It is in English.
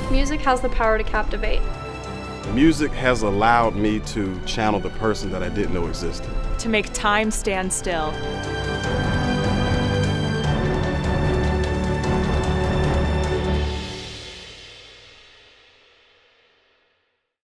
Music has the power to captivate. Music has allowed me to channel the person that I didn't know existed. To make time stand still.